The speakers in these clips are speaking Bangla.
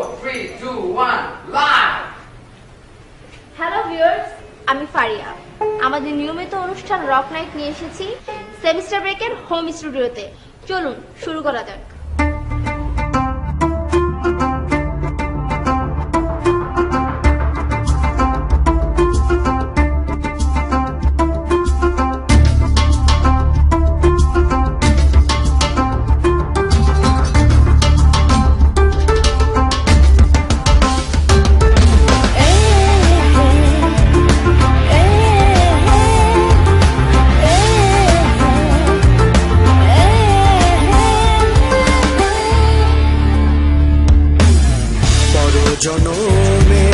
3, 2, 1, live! হ্যালো ভিউয়ার্স, আমি ফারিয়া। আমাদের নিয়মিত অনুষ্ঠান রক নাইট নিয়ে এসেছি সেমিস্টার ব্রেকের হোম স্টুডিওতে। চলুন শুরু করা যাক। জনমে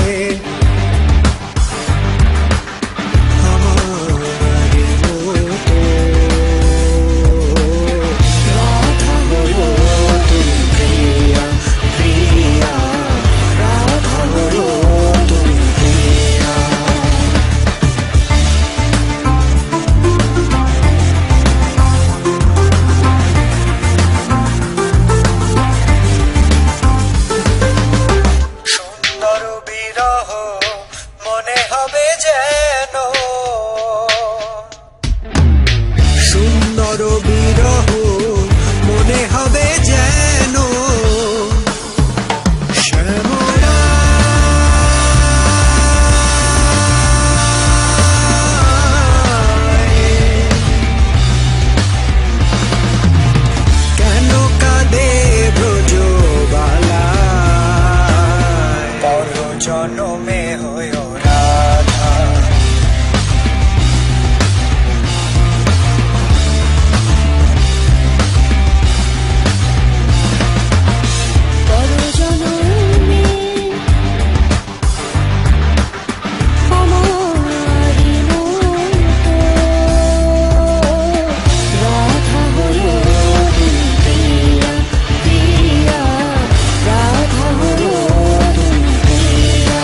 আমার মতো রাধা হলো তুমি প্রিয়া প্রিয়া রাধা হলো তুমি প্রিয়া মনে হবে যেন সুন্দর বিরহ মনে হবে যেন শ্যামলা কেন কাঁদে ব্রজবালা পর জনমে হয় রাধা পর জনমে আমারি মতো রাধা হলো তুমি প্রিয়া প্রিয়া রাধা হলো তুমি প্রিয়া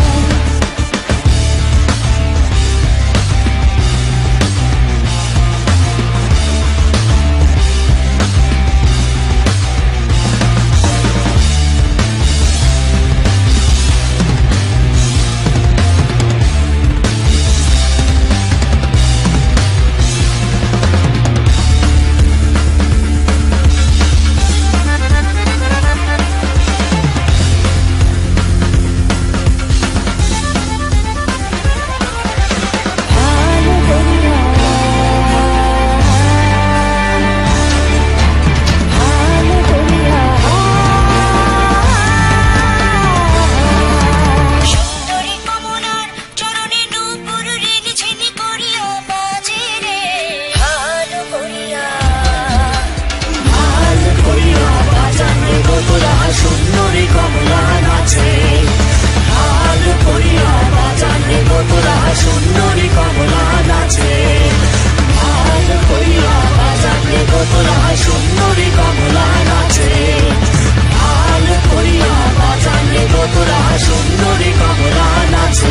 সুন্দরী কমলা নাচে হাল করিয়া বাজানে গোতরা সুন্দরী কমলা নাচে হাল করিয়া বাজানে গোতরা সুন্দরী কমলা নাচে হাল করিয়া বাজানে গোতরা সুন্দরী কমলা নাচে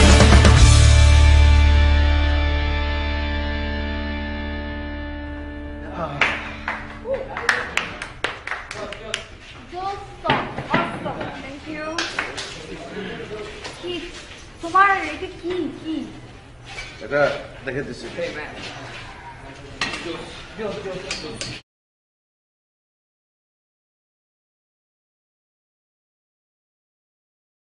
তোমার এটা কি কি এটা দেখে দিচ্ছি